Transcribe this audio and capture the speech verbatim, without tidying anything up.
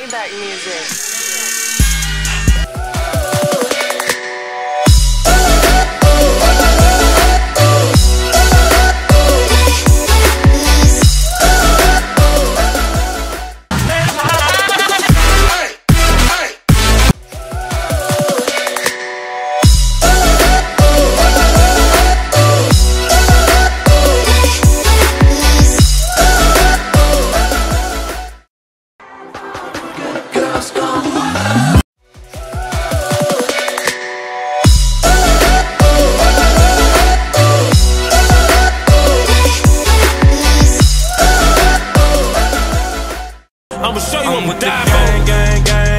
Maybach music. I'ma show you I'm with the gang, gang, gang.